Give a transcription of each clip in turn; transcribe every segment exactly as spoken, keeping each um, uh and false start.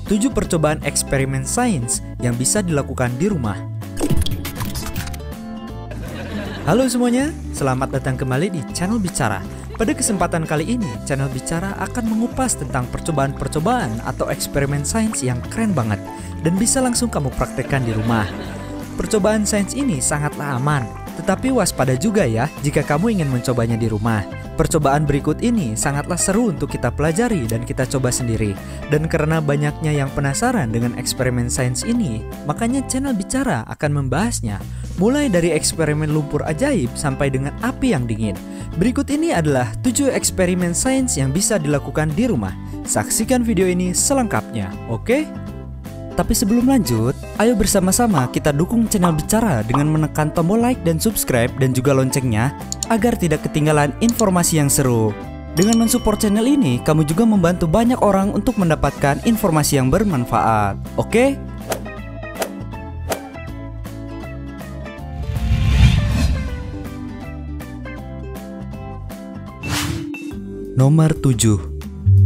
tujuh percobaan eksperimen sains yang bisa dilakukan di rumah. Halo semuanya, selamat datang kembali di channel Bicara. Pada kesempatan kali ini, channel Bicara akan mengupas tentang percobaan-percobaan atau eksperimen sains yang keren banget dan bisa langsung kamu praktekkan di rumah. Percobaan sains ini sangatlah aman, tetapi waspada juga ya jika kamu ingin mencobanya di rumah. Percobaan berikut ini sangatlah seru untuk kita pelajari dan kita coba sendiri. Dan karena banyaknya yang penasaran dengan eksperimen sains ini, makanya channel Bicara akan membahasnya. Mulai dari eksperimen lumpur ajaib sampai dengan api yang dingin. Berikut ini adalah tujuh eksperimen sains yang bisa dilakukan di rumah. Saksikan video ini selengkapnya, oke? Tapi sebelum lanjut, ayo bersama-sama kita dukung channel Bicara dengan menekan tombol like dan subscribe dan juga loncengnya agar tidak ketinggalan informasi yang seru. Dengan mensupport channel ini, kamu juga membantu banyak orang untuk mendapatkan informasi yang bermanfaat, oke? Nomor tujuh.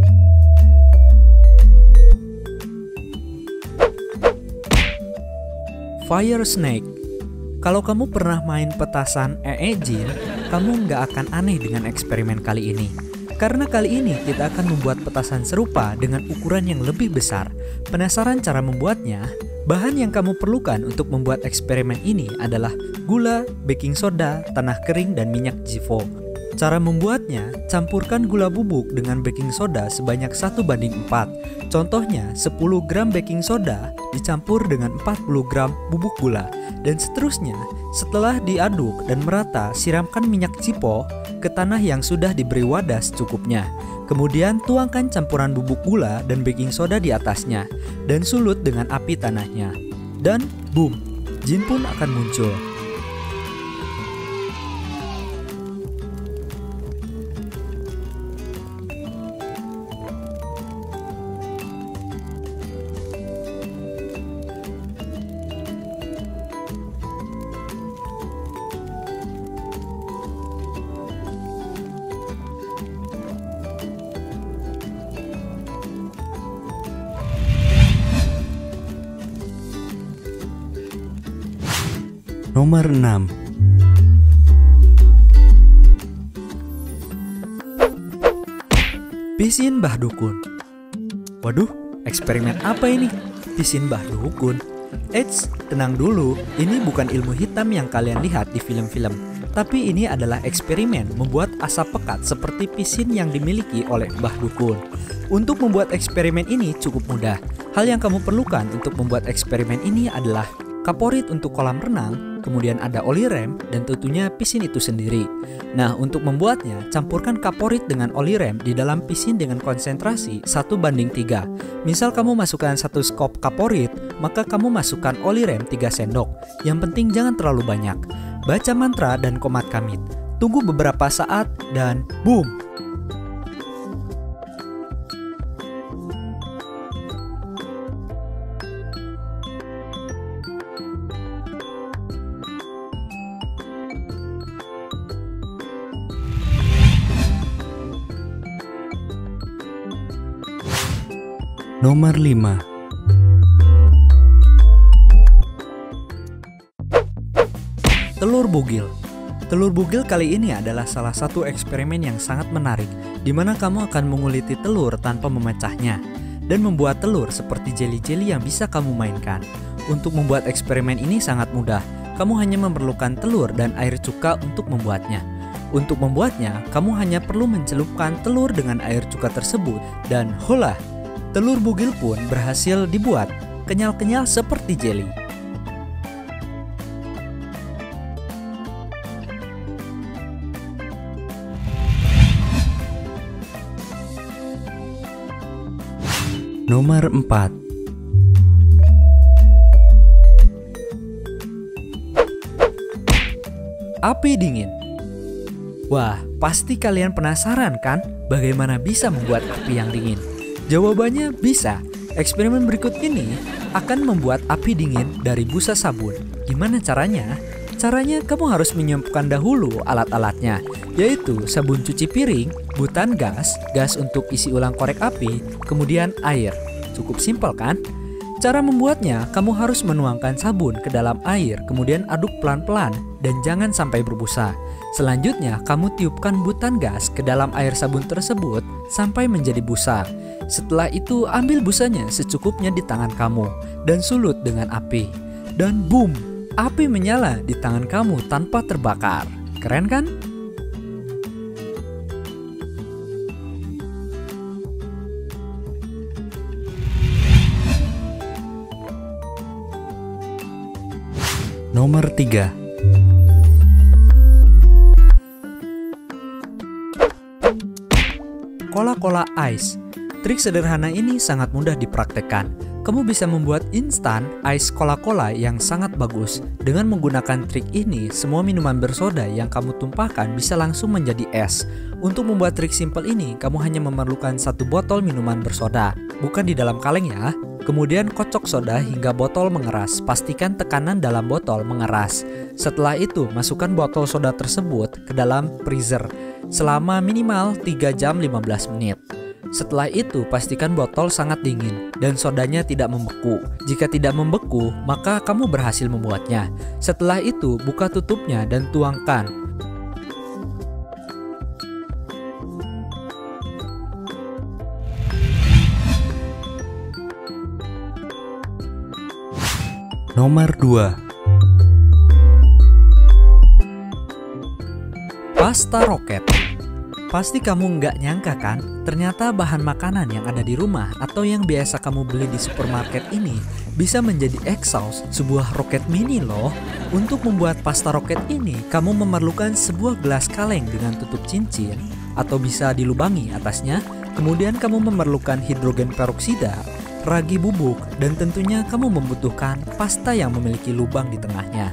Fire Snake. Kalau kamu pernah main petasan ee jin, kamu nggak akan aneh dengan eksperimen kali ini. Karena kali ini kita akan membuat petasan serupa dengan ukuran yang lebih besar. Penasaran cara membuatnya? Bahan yang kamu perlukan untuk membuat eksperimen ini adalah gula, baking soda, tanah kering, dan minyak Jivo. Cara membuatnya, campurkan gula bubuk dengan baking soda sebanyak satu banding empat. Contohnya, sepuluh gram baking soda dicampur dengan empat puluh gram bubuk gula. Dan seterusnya, setelah diaduk dan merata, siramkan minyak Jivo ke tanah yang sudah diberi wadah secukupnya. Kemudian tuangkan campuran bubuk gula dan baking soda di atasnya, dan sulut dengan api tanahnya. Dan boom, jin pun akan muncul. Nomor enam. Pisin Mbah Dukun. Waduh, eksperimen apa ini? Pisin Mbah Dukun. Eits, tenang dulu, ini bukan ilmu hitam yang kalian lihat di film-film. Tapi ini adalah eksperimen membuat asap pekat seperti pisin yang dimiliki oleh Mbah Dukun. Untuk membuat eksperimen ini cukup mudah. Hal yang kamu perlukan untuk membuat eksperimen ini adalah kaporit untuk kolam renang, kemudian ada oli rem, dan tentunya pisin itu sendiri. Nah, untuk membuatnya, campurkan kaporit dengan oli rem di dalam pisin dengan konsentrasi satu banding tiga. Misal kamu masukkan satu skop kaporit, maka kamu masukkan oli rem tiga sendok. Yang penting jangan terlalu banyak. Baca mantra dan komat kamit. Tunggu beberapa saat dan boom! Nomor lima. Telur bugil. Telur bugil kali ini adalah salah satu eksperimen yang sangat menarik, di mana kamu akan menguliti telur tanpa memecahnya dan membuat telur seperti jeli-jeli yang bisa kamu mainkan. Untuk membuat eksperimen ini sangat mudah. Kamu hanya memerlukan telur dan air cuka untuk membuatnya. Untuk membuatnya, kamu hanya perlu mencelupkan telur dengan air cuka tersebut dan hola! Telur bugil pun berhasil dibuat, kenyal-kenyal seperti jeli. Nomor empat. Api dingin. Wah, pasti kalian penasaran kan bagaimana bisa membuat api yang dingin? Jawabannya bisa. Eksperimen berikut ini akan membuat api dingin dari busa sabun. Gimana caranya? Caranya kamu harus menyiapkan dahulu alat-alatnya, yaitu sabun cuci piring, butan gas, gas untuk isi ulang korek api, kemudian air. Cukup simpel kan? Cara membuatnya, kamu harus menuangkan sabun ke dalam air, kemudian aduk pelan-pelan dan jangan sampai berbusa. Selanjutnya, kamu tiupkan butan gas ke dalam air sabun tersebut sampai menjadi busa. Setelah itu, ambil busanya secukupnya di tangan kamu dan sulut dengan api. Dan boom, api menyala di tangan kamu tanpa terbakar. Keren kan? Nomor tiga. Cola-Cola Ice. Trik sederhana ini sangat mudah dipraktekkan. Kamu bisa membuat instan ice Cola-Cola yang sangat bagus. Dengan menggunakan trik ini, semua minuman bersoda yang kamu tumpahkan bisa langsung menjadi es. Untuk membuat trik simpel ini, kamu hanya memerlukan satu botol minuman bersoda, bukan di dalam kaleng ya. Kemudian kocok soda hingga botol mengeras. Pastikan tekanan dalam botol mengeras. Setelah itu, masukkan botol soda tersebut ke dalam freezer selama minimal tiga jam lima belas menit. Setelah itu, pastikan botol sangat dingin dan sodanya tidak membeku. Jika tidak membeku, maka kamu berhasil membuatnya. Setelah itu, buka tutupnya dan tuangkan. Nomor dua. Pasta roket. Pasti kamu nggak nyangka kan, ternyata bahan makanan yang ada di rumah atau yang biasa kamu beli di supermarket ini bisa menjadi exhaust sebuah roket mini loh. Untuk membuat pasta roket ini, kamu memerlukan sebuah gelas kaleng dengan tutup cincin atau bisa dilubangi atasnya. Kemudian kamu memerlukan hidrogen peroksida, ragi bubuk, dan tentunya kamu membutuhkan pasta yang memiliki lubang di tengahnya.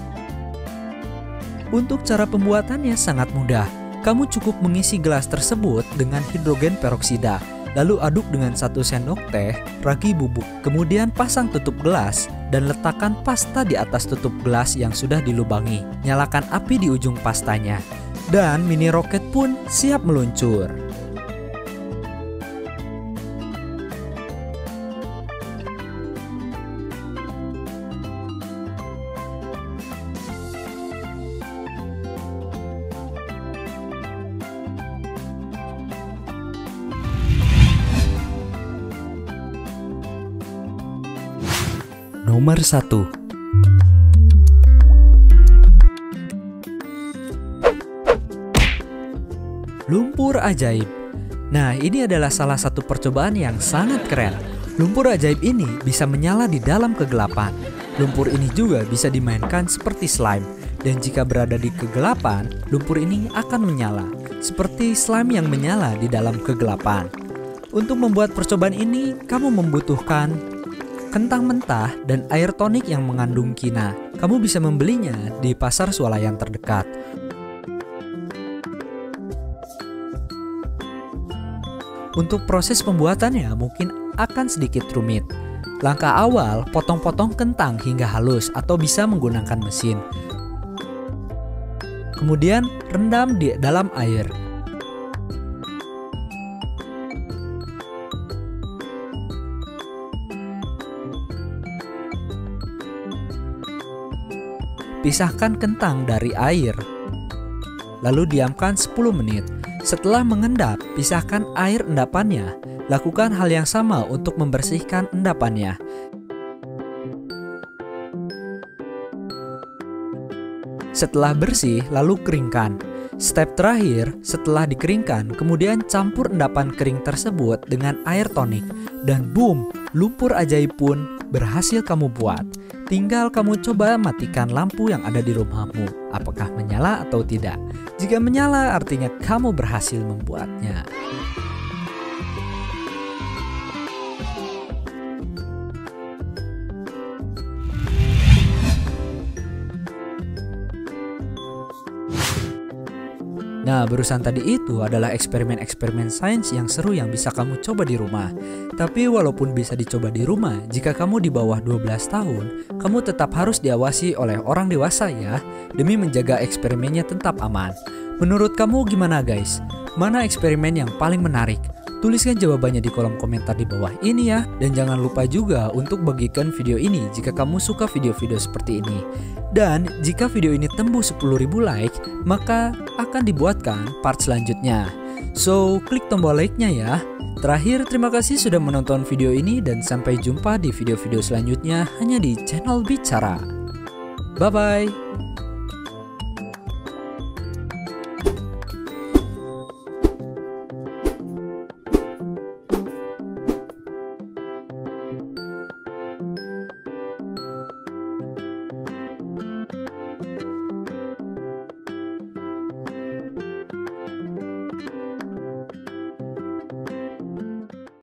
Untuk cara pembuatannya sangat mudah. Kamu cukup mengisi gelas tersebut dengan hidrogen peroksida, lalu aduk dengan satu sendok teh ragi bubuk. Kemudian pasang tutup gelas dan letakkan pasta di atas tutup gelas yang sudah dilubangi. Nyalakan api di ujung pastanya, dan mini roket pun siap meluncur. Nomor satu. Lumpur ajaib. Nah, ini adalah salah satu percobaan yang sangat keren. Lumpur ajaib ini bisa menyala di dalam kegelapan. Lumpur ini juga bisa dimainkan seperti slime. Dan jika berada di kegelapan, lumpur ini akan menyala seperti slime yang menyala di dalam kegelapan. Untuk membuat percobaan ini, kamu membutuhkan kentang mentah dan air tonik yang mengandung kina. Kamu bisa membelinya di pasar swalayan terdekat. Untuk proses pembuatannya mungkin akan sedikit rumit. Langkah awal, potong-potong kentang hingga halus atau bisa menggunakan mesin. Kemudian rendam di dalam air. Pisahkan kentang dari air, lalu diamkan sepuluh menit. Setelah mengendap, pisahkan air endapannya. Lakukan hal yang sama untuk membersihkan endapannya. Setelah bersih, lalu keringkan. Step terakhir, setelah dikeringkan, kemudian campur endapan kering tersebut dengan air tonik. Dan boom, lumpur ajaib pun berhasil kamu buat. Tinggal kamu coba matikan lampu yang ada di rumahmu. Apakah menyala atau tidak? Jika menyala, artinya kamu berhasil membuatnya. Nah, barusan tadi itu adalah eksperimen-eksperimen sains yang seru yang bisa kamu coba di rumah. Tapi walaupun bisa dicoba di rumah, jika kamu di bawah dua belas tahun, kamu tetap harus diawasi oleh orang dewasa ya, demi menjaga eksperimennya tetap aman. Menurut kamu gimana guys? Mana eksperimen yang paling menarik? Tuliskan jawabannya di kolom komentar di bawah ini ya. Dan jangan lupa juga untuk bagikan video ini jika kamu suka video-video seperti ini. Dan jika video ini tembus sepuluh ribu like, maka akan dibuatkan part selanjutnya. So, klik tombol like-nya ya. Terakhir, terima kasih sudah menonton video ini dan sampai jumpa di video-video selanjutnya hanya di channel Bicara. Bye-bye.